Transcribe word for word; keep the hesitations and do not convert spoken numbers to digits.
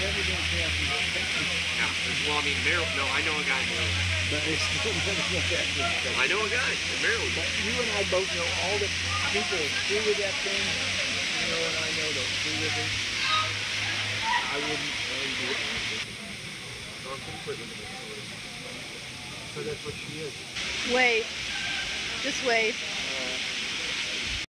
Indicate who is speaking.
Speaker 1: never been camping.
Speaker 2: Yeah. Well, I mean, Maryland. No, I know a guy in Maryland.
Speaker 1: But it's still never been that.
Speaker 2: I know a guy in Maryland.
Speaker 1: But you and I both know all the people that screw with that thing. You know, and I know that screw with it. I wouldn't let him do it. So that's what she is.
Speaker 3: Wave. Just wave.